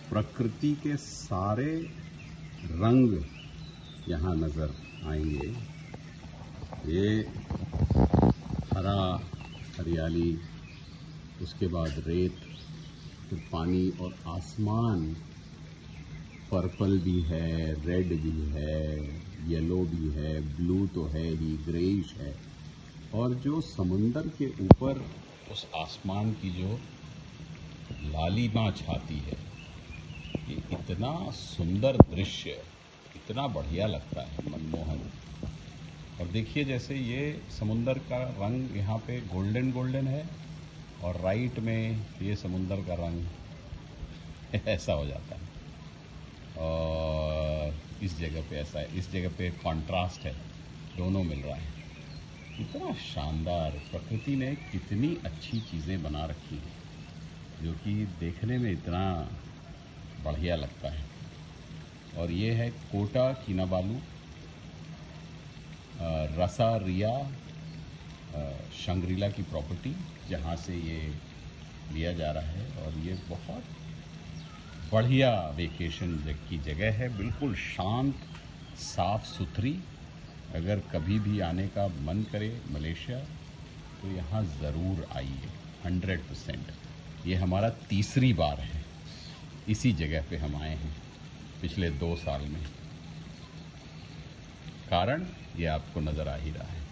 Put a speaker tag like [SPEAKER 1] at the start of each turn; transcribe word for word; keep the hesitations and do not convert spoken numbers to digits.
[SPEAKER 1] प्रकृति के सारे रंग यहाँ नजर आएंगे। ये हरा हरियाली, उसके बाद रेत, फिर पानी और आसमान। पर्पल भी है, रेड भी है, येलो भी है, ब्लू तो है ही, ग्रेइश है। और जो समुंदर के ऊपर उस आसमान की जो लालिमा छाती है, ये इतना सुंदर दृश्य, इतना बढ़िया लगता है, मनमोहन। और देखिए जैसे ये समुंदर का रंग यहाँ पे गोल्डन गोल्डन है और राइट में ये समुंदर का रंग ऐसा हो जाता है, और इस जगह पे ऐसा है, इस जगह पे कंट्रास्ट है, दोनों मिल रहा है। इतना शानदार, प्रकृति ने कितनी अच्छी चीज़ें बना रखी हैं जो कि देखने में इतना बढ़िया लगता है। और ये है कोटा किनाबालू रसा रिया शंग्रीला की प्रॉपर्टी, जहाँ से ये लिया जा रहा है। और ये बहुत बढ़िया वेकेशन की जगह है, बिल्कुल शांत, साफ सुथरी। अगर कभी भी आने का मन करे मलेशिया तो यहाँ ज़रूर आइए, हंड्रेड परसेंट। ये हमारा तीसरी बार है, इसी जगह पे हम आए हैं पिछले दो साल में। कारण ये आपको नज़र आ ही रहा है।